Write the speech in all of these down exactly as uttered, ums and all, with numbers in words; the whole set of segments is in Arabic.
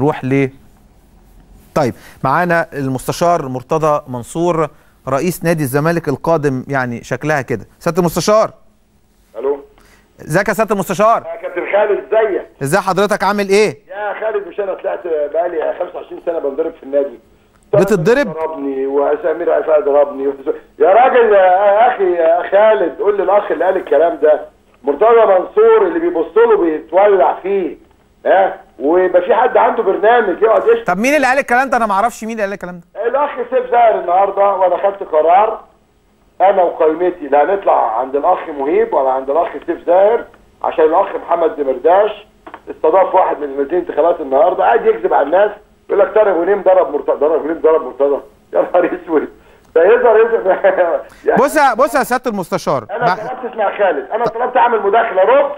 نروح ل طيب معانا المستشار مرتضى منصور رئيس نادي الزمالك القادم، يعني شكلها كده. سياده المستشار. الو. ازيك يا سياده المستشار؟ يا كابتن خالد ازيك؟ ازي حضرتك عامل ايه؟ يا خالد مش انا طلعت بقالي خمسة وعشرين سنه بنضرب في النادي. بتتضرب؟ ضربني وسمير عفاء ضربني يا راجل يا اخي يا خالد قول للاخ اللي قال الكلام ده مرتضى منصور اللي بيبص له بيتولع فيه ها، ويبقى في حد عنده برنامج يقعد يشتغل. طب مين اللي قال الكلام ده؟ انا ما اعرفش مين اللي قال الكلام ده. الاخ سيف زاهر النهارده، وانا خدت قرار انا وقائمتي لا هنطلع عند الاخ مهيب ولا عند الاخ سيف زاهر، عشان الاخ محمد دمرداش استضاف واحد من نتيجه انتخابات النهارده قاعد يكذب على الناس يقول لك طارق غنيم ضرب مرتضى، ضرب غنيم ضرب مرتضى، يا نهار اسود. ده يظهر يظهر يعني بص يا بص يا سياده المستشار، انا طلبت اسمع خالد، انا طلبت اعمل مداخله رد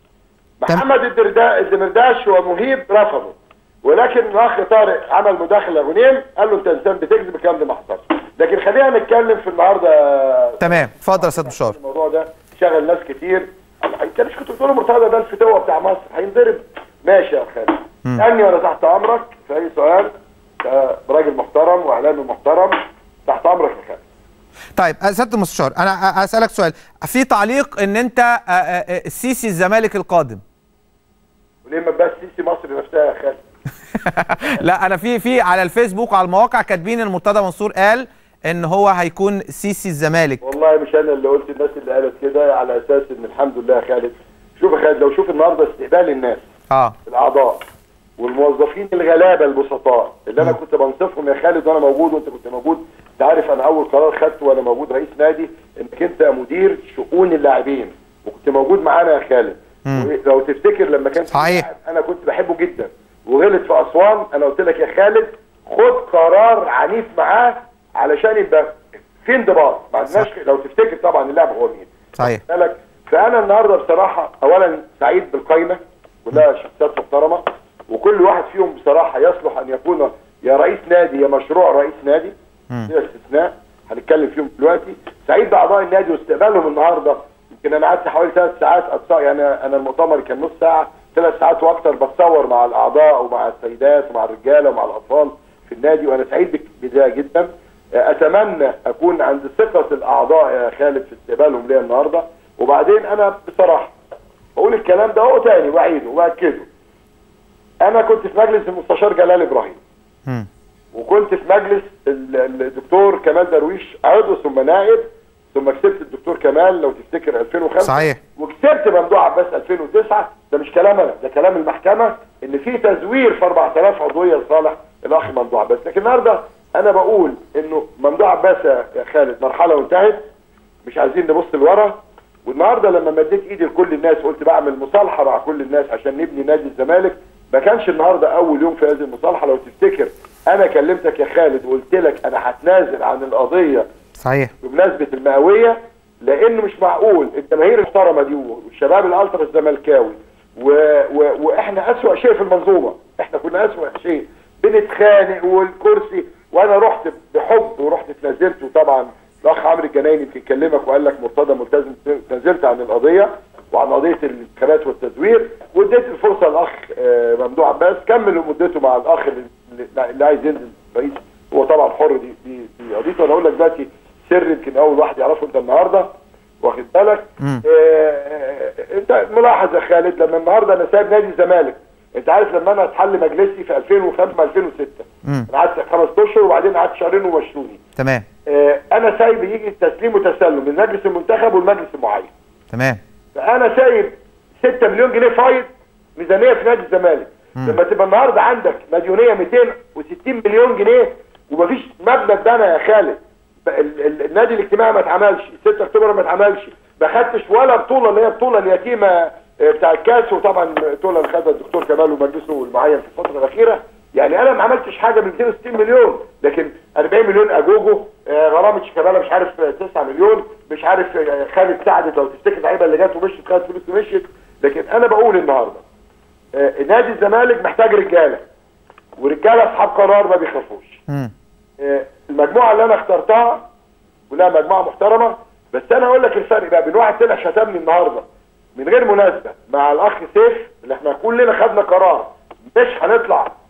محمد الدمرداش ومهيب رفضوا، ولكن الاخ طارق عمل مداخله غنيم قال له انت انسان بتكذب، الكلام ده ما حصلش. لكن خلينا نتكلم في النهارده. تمام اتفضل يا سياده المستشار. الموضوع ده شغل ناس كتير. انت مش كنت بتقول مرتضى ده الفتوه بتاع مصر هينضرب؟ ماشي يا خالد، اسالني وانا تحت امرك في اي سؤال. راجل محترم واعلامي محترم، تحت امرك يا خالد. طيب سياده المستشار انا اسالك سؤال، في تعليق ان انت السيسي الزمالك القادم. وليه ما بقاش السيسي مصر نفسها يا خالد؟ لا انا في في على الفيسبوك وعلى المواقع كاتبين ان مرتضى منصور قال ان هو هيكون سيسي الزمالك. والله مش انا اللي قلت، الناس اللي قالت كده على اساس ان الحمد لله يا خالد. شوف يا خالد، لو شوف النهارده استقبال الناس اه الاعضاء والموظفين الغلابه البسطاء اللي انا كنت بنصفهم يا خالد وانا موجود وانت كنت موجود. انت عارف انا اول قرار خدته وانا موجود رئيس نادي انك انت مدير شؤون اللاعبين، وكنت موجود معانا يا خالد. لو تفتكر لما كان صحيح انا كنت بحبه جدا وغلط في اسوان، انا قلت لك يا خالد خد قرار عنيف معاه علشان يبقى في انضباط. ما عندناش لو تفتكر طبعا اللاعب هو مين. صحيح. فانا النهارده بصراحه اولا سعيد بالقايمه كلها شخصيات محترمه، وكل واحد فيهم بصراحه يصلح ان يكون يا رئيس نادي يا مشروع رئيس نادي. دي استثناء هنتكلم فيهم دلوقتي. سعيد باعضاء النادي واستقبالهم النهارده. يمكن انا قعدت حوالي ثلاث ساعات اتصور، يعني انا المؤتمر كان نص ساعه، ثلاث ساعات واكثر بتصور مع الاعضاء ومع السيدات ومع الرجاله ومع الاطفال في النادي، وانا سعيد بده جدا. اتمنى اكون عند ثقه الاعضاء يا خالد في استقبالهم ليا النهارده. وبعدين انا بصراحه بقول الكلام ده اهو تاني واعيده واكده. انا كنت في مجلس المستشار جلال ابراهيم. م. وكنت في مجلس الدكتور كمال درويش عضو ثم نائب، ثم كسبت الدكتور كمال لو تفتكر ألفين وخمسة. صحيح. وكسبت ممدوح عباس ألفين وتسعة. ده مش كلام انا، ده كلام المحكمه ان في تزوير في أربعة آلاف عضويه لصالح الاخ ممدوح عباس. لكن النهارده انا بقول انه ممدوح عباس يا خالد مرحله وانتهت، مش عايزين نبص لورا. والنهارده لما مديت ايدي لكل الناس قلت بعمل مصالحه مع كل الناس عشان نبني نادي الزمالك، ما كانش النهارده اول يوم في هذه المصالحه. لو تفتكر انا كلمتك يا خالد وقلت لك انا هتنازل عن القضيه صحيح بمناسبه المئويه، لانه مش معقول الجماهير المحترمه دي والشباب الالترا الزملكاوي و... و... واحنا اسوأ شيء في المنظومه، احنا كنا اسوأ شيء بنتخانق والكرسي. وانا رحت بحب ورحت اتنازلت، وطبعا الاخ عمرو الجنايني يمكن كلمك وقال لك مرتضى ملتزم، نزلت عن القضيه وعن قضيه الانتخابات والتزوير، واديت الفرصه للاخ ممدوح عباس كمل مدته مع الاخ اللي, اللي عايز ينزل رئيس. هو طبعا حر، دي دي دي قضيته. انا اقول لك دلوقتي سر يمكن اول واحد يعرفه انت النهارده، واخد بالك؟ آه انت ملاحظ يا خالد لما النهارده انا سايب نادي الزمالك، انت عارف لما انا اتحل مجلسي في ألفين وخمسة ألفين وستة انا قعدت خمس اشهر وبعدين قعدت شهرين ومشوني. تمام. آه انا سايب يجي تسليم وتسلم من مجلس المنتخب والمجلس المعين. تمام. فانا سايب ستة مليون جنيه فايض ميزانيه في نادي الزمالك. لما تبقى النهارده عندك مديونيه مئتين وستين مليون جنيه ومفيش مبنى اتبنى يا خالد، النادي الاجتماعي ما اتعملش، ستة اكتوبر ما اتعملش، ما خدتش ولا بطوله اللي هي البطوله اليتيمه بتاع الكاس، وطبعا البطوله اللي خدها الدكتور كمال ومجلسه المعين في الفتره الاخيره. يعني انا ما عملتش حاجه من مئتين وستين مليون، لكن أربعين مليون اجوجو، غرامه شيكابالا مش عارف تسعة مليون، مش عارف خالد سعد لو تفتكر اللعيبه اللي جت ومشيت خدت فلوس ومشيت. لكن انا بقول النهارده نادي الزمالك محتاج رجاله، ورجاله اصحاب قرار ما بيخافوش. المجموعه اللي انا اخترتها كلها مجموعه محترمه، بس انا اقول لك الفرق بقى بين واحد طلع شتمني النهارده من غير مناسبه مع الاخ سيف اللي احنا كلنا خدنا قرار مش هنطلع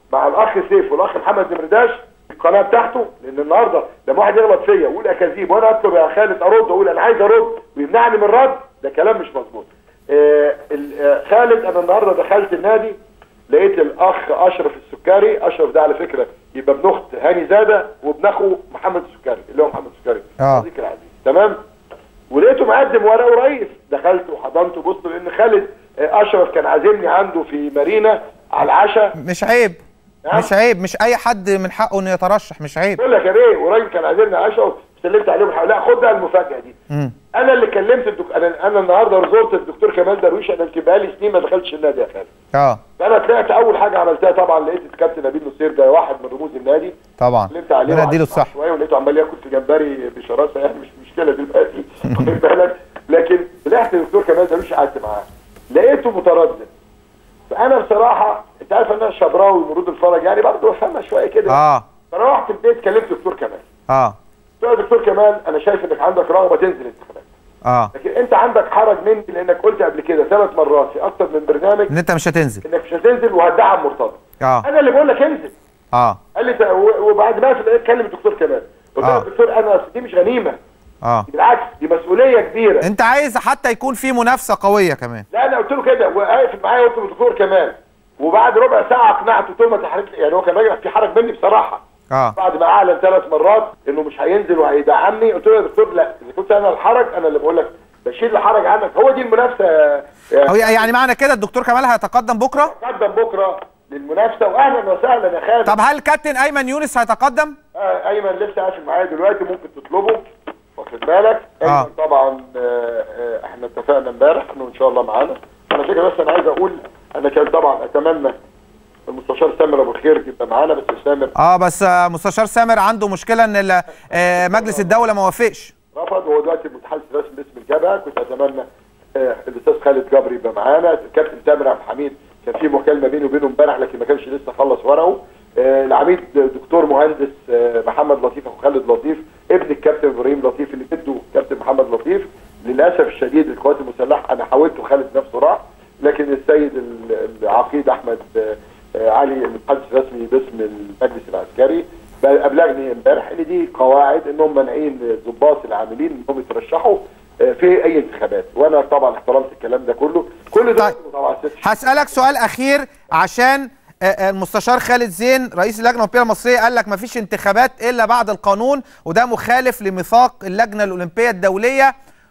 مع الاخ سيف والاخ محمد نمرداش في القناه بتاعته، لان النهارده لما واحد يغلط فيا ويقول اكاذيب وانا اطلب يا خالد ارد واقول انا عايز ارد ويمنعني من الرد، ده كلام مش مظبوط. آه خالد انا النهارده دخلت النادي لقيت الاخ اشرف السكري، اشرف ده على فكره يبقى ابن اخت هاني زاده وابن اخو محمد السكري اللي هو محمد السكري صديقي العزيز، تمام؟ ولقيته مقدم ورقه ورئيس، دخلت وحضنته بص، لان خالد اشرف كان عازمني عنده في مارينا على العشاء. مش عيب نعم؟ مش عيب، مش اي حد من حقه انه يترشح، مش عيب. بقول لك يا بيه، وراجل كان عازمني على العشاء وسلمت عليه وحاول. لا خد بقى المفاجاه دي. مم. انا اللي كلمت الدك... انا انا النهارده زرت الدكتور كمال درويش، انا يمكن بقالي سنين ما دخلتش النادي يا خالد. اه فانا طلعت اول حاجه عملتها طبعا لقيت الكابتن نبيل نصير ده واحد من رموز النادي طبعا، سلمت عليه ربنا يديله الصحه شويه ولقيته عمال ياكل في جمبري بشراسه، يعني مش مشكله دلوقتي واخد بالك، لكن طلعت الدكتور كمال درويش قعدت معاه لقيته متردد. فانا بصراحه انت عارف ان انا شبراوي مرود الفرج يعني برضه بفهمها شويه كده. اه فروحت البيت كلمت الدكتور كمال. اه قلت له يا دكتور كمال انا شايف انك عندك رغبه تنزل انتخابات. اه لكن انت عندك حرج مني لانك قلت قبل كده ثلاث مرات في اكتر من برنامج ان انت مش هتنزل، انك مش هتنزل وهتدعم مرتضى. اه انا اللي بقول لك انزل. اه قال لي وبعد ما اقفل اتكلم الدكتور كمال. قلت له يا دكتور انا دي مش غنيمه. اه بالعكس دي مسؤوليه كبيره. انت عايز حتى يكون في منافسه قويه كمان. لا انا قلت له كده وقايف معايا قلت له الدكتور كمال، وبعد ربع ساعه اقنعته قلت له ما تحرجش، يعني هو كان راجل في حرج مني بصراحه. اه بعد ما اعلن ثلاث مرات انه مش هينزل وهيدعمني قلت له يا دكتور لا، اذا كنت انا الحرج انا اللي بقول لك بشيل الحرج عنك، هو دي المنافسه. يعني, يعني معنى كده الدكتور كمال هيتقدم بكره؟ هيتقدم بكره للمنافسه واهلا وسهلا يا خالد. طب هل كابتن ايمن يونس هيتقدم؟ آه ايمن لسه قافل معايا دلوقتي ممكن تطلبه واخد بالك. ايمن آه. طبعا آه آه احنا اتفقنا امبارح انه ان شاء الله معانا. على فكره بس انا عايز اقول انا كان طبعا اتمنى المستشار سامر ابو الخير يبقى معانا، بس سامر اه بس آه مستشار سامر عنده مشكله ان آه مجلس الدوله ما وافقش، رفض، وهو دلوقتي متحدث رسمي باسم الجبهه. كنت اتمنى آه الاستاذ خالد جبري يبقى معانا، الكابتن تامر عبد الحميد كان في مكالمه بينه وبينه امبارح لكن ما كانش لسه خلص ورقه. آه العميد دكتور مهندس آه محمد لطيف اخو خالد لطيف ابن الكابتن ابراهيم لطيف اللي جده كابتن محمد لطيف. للاسف الشديد القوات المسلحه انا حاولت وخالد نفسه راح، لكن السيد العقيد احمد آه علي المتحدث الرسمي باسم المجلس العسكري ابلغني امبارح ان دي قواعد انهم مانعين الضباط العاملين انهم يترشحوا في اي انتخابات، وانا طبعا احترمت الكلام ده كله. كل ده طبعا هسالك سؤال اخير عشان المستشار خالد زين رئيس اللجنه الاولمبيه المصريه قال لك مفيش انتخابات الا بعد القانون، وده مخالف لميثاق اللجنه الاولمبيه الدوليه،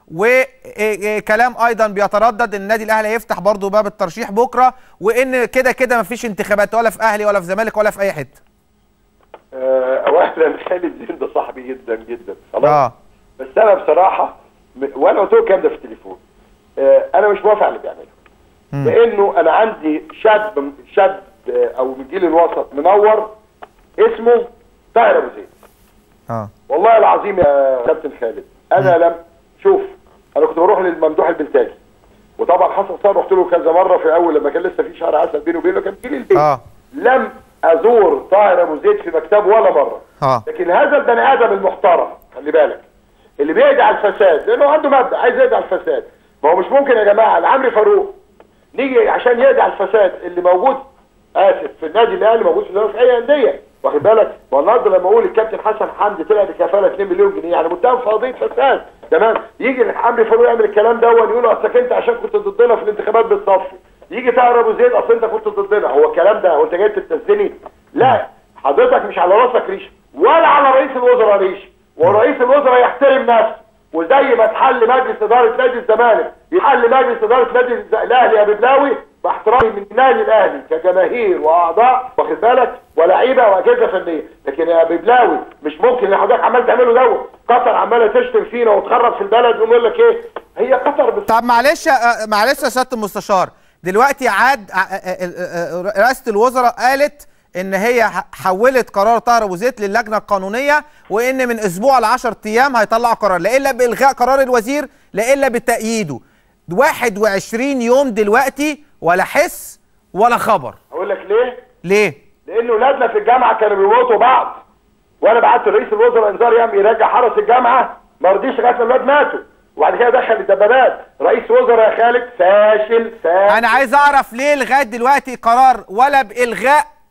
وكلام ايضا بيتردد ان النادي الاهلي هيفتح برضه باب الترشيح بكره، وان كده كده مفيش انتخابات ولا في اهلي ولا في زمالك ولا في اي حته. اولا خالد زين ده صاحبي جدا جدا خلاص. اه بس انا بصراحه وانا قلت له الكلام ده في التليفون آه انا مش موافق على اللي بيعمله، لانه انا عندي شاب شاب او من الجيل الوسط منور اسمه طاهر ابو زيد. اه والله العظيم يا كابتن خالد انا مم. لم شوف انا كنت بروح للممدوح البلتاجي، وطبعا حسن صار رحت له كذا مره في اول لما كان لسه في شهر عسل بينه وبينه كان جيل البيت. اه لم ازور طاهر ابو زيد في مكتبه ولا مره. اه لكن هذا البني ادم المحترم خلي بالك اللي بيقضي على الفساد، لانه عنده مبدا عايز يقضي على الفساد. ما هو مش ممكن يا جماعه لعمرو فاروق نيجي عشان يقضي على الفساد اللي موجود اسف في النادي الاهلي موجود في, في اي انديه واخد بالك. والنهارده لما اقول الكابتن حسن حمدي طلع بكفاله اتنين مليون جنيه يعني متهم في قضيه فساد تمام، يجي عمرو فاروق يعمل الكلام ده ويقول له اصلك انت عشان كنت ضدنا في الانتخابات بالصفي، يجي طاهر ابو زيد اصل انت كنت ضدنا. هو الكلام ده وانت جاي تستاذني؟ لا حضرتك مش على راسك ريشه ولا على رئيس الوزراء ريشه، ورئيس الوزراء يحترم نفسه، وزي ما اتحل مجلس اداره نادي الزمالك يحل مجلس اداره نادي الاهلي يا ببلاوي باحترامي من النادي الاهلي كجماهير واعضاء واخد بالك ولاعيبه واجهزه فنيه. لكن يا ببلاوي مش ممكن اللي حضرتك عمال تعمله دوت. قطر عماله تشتم فينا وتخرب في البلد ويقول لك ايه هي قطر بس. طب معلش معلش يا سياده المستشار، دلوقتي عاد رئاسه الوزراء قالت ان هي حولت قرار طاهر ابو زيد للجنه القانونيه، وان من اسبوع ل عشرة ايام هيطلعوا قرار، لا الا بالغاء قرار الوزير لا الا بتأييده. واحد وعشرين يوم دلوقتي ولا حس ولا خبر. اقول لك ليه؟ ليه؟ لان ولادنا في الجامعه كانوا بيموتوا بعض، وانا بعت لرئيس الوزراء انذار يعمل يرجع حرس الجامعه ما رضيش لغايه ما الولاد ماتوا، وبعد كده دخل الدبابات. رئيس وزراء يا خالد فاشل فاشل. انا عايز اعرف ليه لغايه دلوقتي قرار ولا بالغاء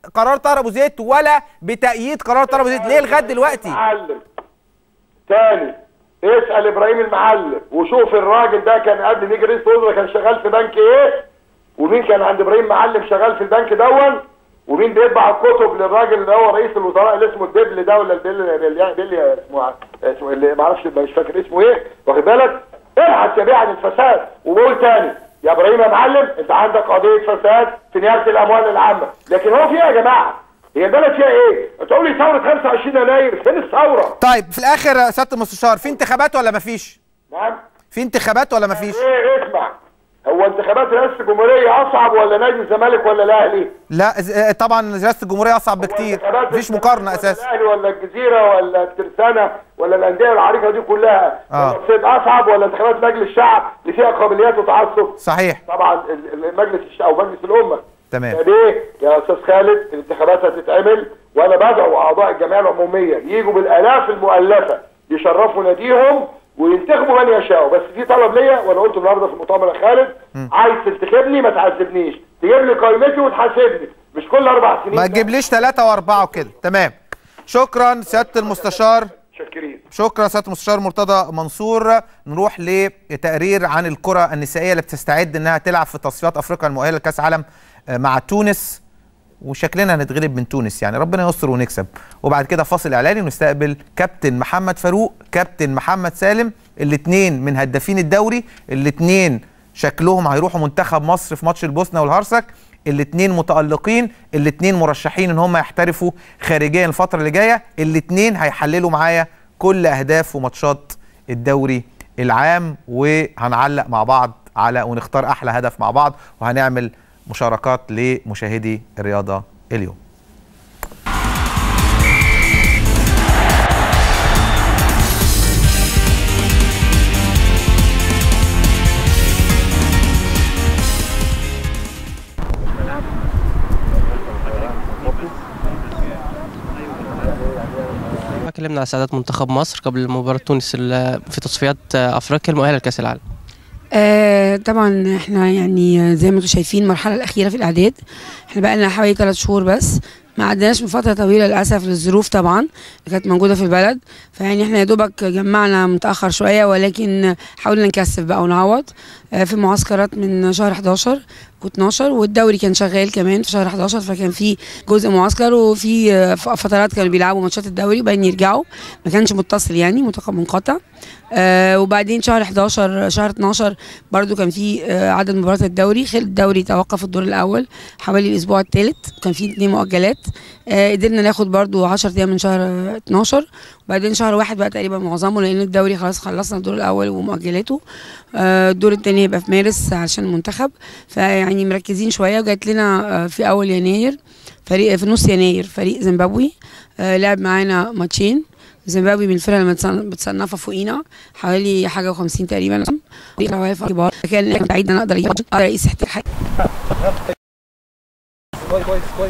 قرار طاهر ابو زيد ولا بتأييد قرار طاهر ابو زيد؟ ليه لغايه دلوقتي؟ معلم تاني اسال ابراهيم المعلم وشوف الراجل ده كان قبل ما يجي رئيس وزراء كان شغال في بنك ايه، ومين كان عند ابراهيم معلم شغال في البنك دون، ومين بيطبع الكتب للراجل اللي هو رئيس الوزراء اللي اسمه الدبل ده ولا البل بل اسمه اسمه اللي ما اعرفش مش فاكر اسمه ايه، واخد بالك؟ ابحث يا بيه عن الفساد. وبقول تاني يا ابراهيم يا معلم انت عندك قضيه فساد في نيابه الاموال العامه، لكن هو فيها يا جماعه هي البلد فيها ايه؟ تقول لي ثوره خمسة وعشرين يناير، فين الثوره؟ طيب في الاخر يا سياده المستشار في انتخابات ولا مفيش؟ نعم؟ في انتخابات ولا مفيش؟ ايه اسمع، هو انتخابات رئاسه الجمهوريه اصعب ولا نادي الزمالك ولا الاهلي؟ لا طبعا رئاسه الجمهوريه اصعب بكتير، مفيش مقارنه اساسا. الاهلي ولا الجزيره ولا الترسانه ولا الانديه العريقه دي كلها اه اصعب ولا انتخابات مجلس الشعب اللي فيها قابليات وتعصب؟ صحيح طبعا مجلس الشعب او مجلس الامه. تمام. ليه يا استاذ خالد الانتخابات هتتعمل وانا بدعو اعضاء الجمعيه العموميه يجوا بالالاف المؤلفه يشرفوا ناديهم وينتخبوا من يشاءوا، بس في طلب ليا وانا قلت النهارده في المؤتمر يا خالد، م. عايز تنتخبني ما تعذبنيش، تجيب لي قائمتي وتحاسبني، مش كل اربع سنين ما تجيبليش ثلاثه واربعه وكده. تمام. شكرا سياده المستشار. شكرين. شكرا سياده المستشار مرتضى منصور. نروح لتقرير عن الكره النسائيه اللي بتستعد انها تلعب في تصفيات افريقيا المؤهله لكاس عالم مع تونس، وشكلنا هنتغلب من تونس يعني، ربنا يستر ونكسب. وبعد كده فاصل اعلاني ونستقبل كابتن محمد فاروق كابتن محمد سالم، الاثنين من هدافين الدوري، الاثنين شكلهم هيروحوا منتخب مصر في ماتش البوسنه والهرسك، الاثنين متالقين، الاثنين مرشحين ان هم يحترفوا خارجيا الفتره اللي جايه، الاثنين هيحللوا معايا كل اهداف وماتشات الدوري العام، وهنعلق مع بعض على ونختار احلى هدف مع بعض، وهنعمل مشاركات لمشاهدي الرياضة اليوم. اتكلمنا على سعادات منتخب مصر قبل مباراة تونس في تصفيات افريقيا المؤهلة لكأس العالم. آه طبعا احنا يعني زي ما انتم شايفين المرحله الاخيره في الاعداد، احنا بقى لنا حوالي ثلاث شهور بس، ما عدناش من فتره طويله للاسف للظروف طبعا اللي كانت موجوده في البلد، فيعني احنا يا دوبك جمعنا متاخر شويه، ولكن حاولنا نكثف بقى ونعوض آه في معسكرات من شهر حداشر و12، والدوري كان شغال كمان في شهر حداشر، فكان في جزء معسكر وفي آه فترات كانوا بيلعبوا ماتشات الدوري وبعدين يرجعوا، ما كانش متصل يعني منقطع. آه وبعدين شهر حداشر شهر اتناشر برضو كان في آه عدد مباريات الدوري، خلال الدوري توقف الدور الاول حوالي الاسبوع الثالث، كان في اثنين مؤجلات، آه قدرنا ناخد برضو عشرة ايام من شهر اتناشر، وبعدين شهر واحد بقى تقريبا معظمه لان الدوري خلاص خلصنا الدور الاول ومؤجلاته، آه الدور الثاني هيبقى في مارس عشان المنتخب، فيعني مركزين شويه. وجات لنا آه في اول يناير فريق في نص يناير فريق زيمبابوي آه لعب معانا ماتشين، زيمبابوي من الفرق اللي متصنفه فوقينا حوالي حاجه وخمسين تقريبا، كبار، كان بعيد ان اقدر اقدر اقيس احتياج كويس كويس كويس.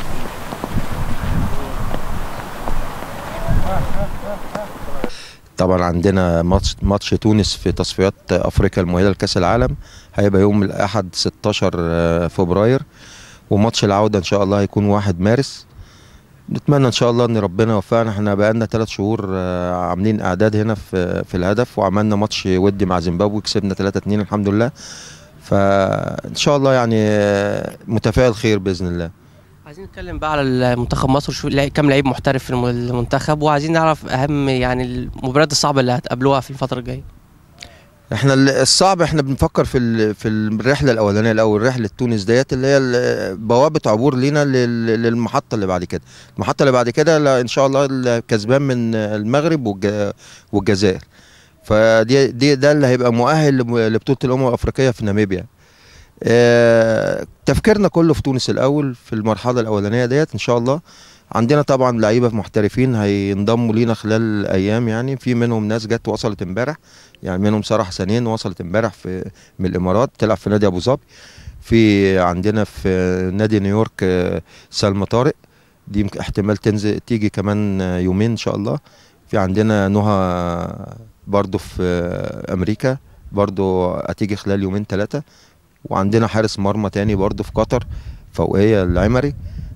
طبعا عندنا ماتش ماتش تونس في تصفيات افريقيا المؤهله لكاس العالم، هيبقى يوم الاحد ستاشر فبراير، وماتش العوده ان شاء الله هيكون واحد مارس. نتمنى ان شاء الله ان ربنا يوفقنا. احنا بقالنا ثلاث شهور عاملين اعداد هنا في في الهدف، وعملنا ماتش ودي مع زيمبابوي كسبنا ثلاثة اتنين الحمد لله، فان شاء الله يعني متفائل خير باذن الله. عايزين نتكلم بقى على المنتخب مصر، شو كام لعيب محترف في المنتخب، وعايزين نعرف اهم يعني المباريات الصعبه اللي هتقابلوها في الفتره الجايه. احنا الصعب احنا بنفكر في في الرحله الاولانيه الاول، رحله تونس ديت اللي هي بوابه عبور لينا للمحطه اللي بعد كده. المحطه اللي بعد كده ان شاء الله الكسبان من المغرب والجزائر، فدي دي ده اللي هيبقى مؤهل لبطوله الامم الافريقيه في ناميبيا. اه تفكيرنا كله في تونس الاول في المرحله الاولانيه ديت ان شاء الله. عندنا طبعا لعيبه محترفين هينضموا لينا خلال الايام، يعني في منهم ناس جت وصلت امبارح، يعني منهم ساره حسنين وصلت امبارح في من الامارات تلعب في نادي ابو ظبي. في عندنا في نادي نيويورك سلمى طارق، دي احتمال تنزل تيجي كمان يومين ان شاء الله. في عندنا نهى برضو في امريكا برضو هتيجي خلال يومين ثلاثه. وعندنا حارس مرمى تاني برضو في قطر فوقيه العمري، ان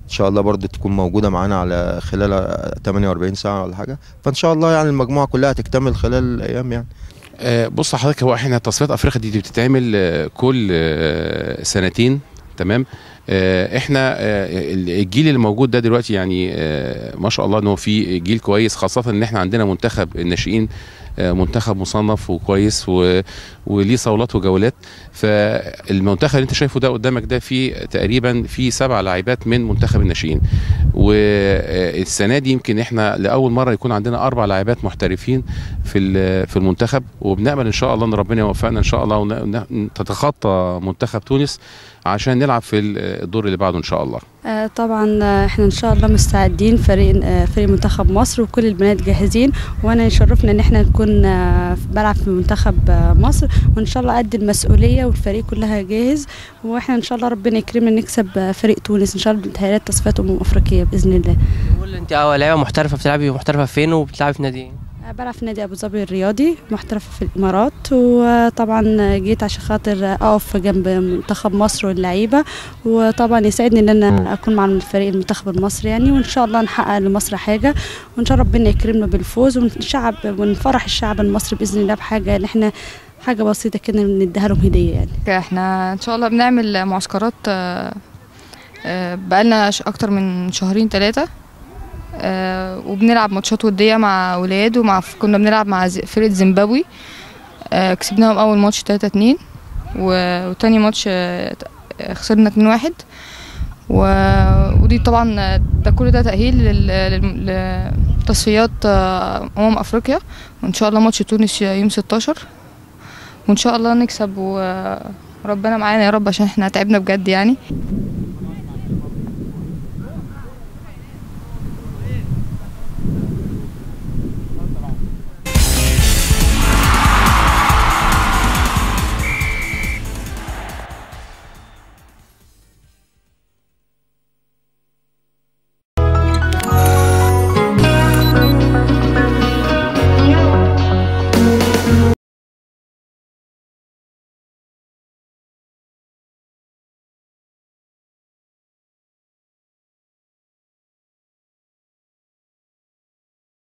شاء الله برضه تكون موجوده معانا على خلال ثمانية وأربعين ساعه ولا حاجه، فان شاء الله يعني المجموعه كلها هتكتمل خلال الايام يعني. آه بص حضرتك، هو احنا تصفيات افريقيا دي, دي بتتعمل آه كل آه سنتين، تمام. آه احنا آه الجيل اللي موجود ده دلوقتي يعني آه ما شاء الله انه في جيل كويس، خاصه ان احنا عندنا منتخب الناشئين منتخب مصنف وكويس وليه صولات وجولات. فالمنتخب اللي انت شايفه ده قدامك ده فيه تقريبا في سبع لاعبات من منتخب الناشئين، والسنه دي يمكن احنا لاول مره يكون عندنا اربع لاعبات محترفين في في المنتخب، وبنامل ان شاء الله ان ربنا يوفقنا ان شاء الله ونتخطى منتخب تونس عشان نلعب في الدور اللي بعده ان شاء الله. آه طبعا احنا ان شاء الله مستعدين، فريق آه فريق منتخب مصر وكل البنات جاهزين، وانا يشرفنا ان احنا نكون آه بلعب في منتخب آه مصر، وان شاء الله قد المسؤوليه والفريق كلها جاهز، واحنا ان شاء الله ربنا يكرمنا نكسب آه فريق تونس ان شاء الله بانتهاءات تصفيات امم افريقيه باذن الله. قول انت اول لعيبه محترفه بتلعبي محترفه فين وبتلعبي في نادي؟ بلعب في نادي ابو ظبي الرياضي، محترفه في الامارات، وطبعا جيت عشان خاطر اقف جنب منتخب مصر واللعيبه، وطبعا يسعدني ان انا اكون مع الفريق المنتخب المصري يعني، وان شاء الله نحقق لمصر حاجه، وان شاء الله ربنا يكرمنا بالفوز ونشعب ونفرح الشعب المصري باذن الله بحاجه ان احنا حاجه بسيطه كده نديها لهم هديه يعني. احنا ان شاء الله بنعمل معسكرات بقالنا اكتر من شهرين ثلاثه، آه وبنلعب ماتشات وديه مع ولاد، ومع كنا بنلعب مع فرقه زيمبابوي، آه كسبناهم اول ماتش ثلاثة اتنين، وتاني ماتش آه خسرنا اتنين واحد، ودي طبعا ده كل ده تاهيل لتصفيات آه امم افريقيا، وان شاء الله ماتش تونس يوم ستاشر، وان شاء الله نكسب وربنا معانا يا رب عشان احنا تعبنا بجد يعني.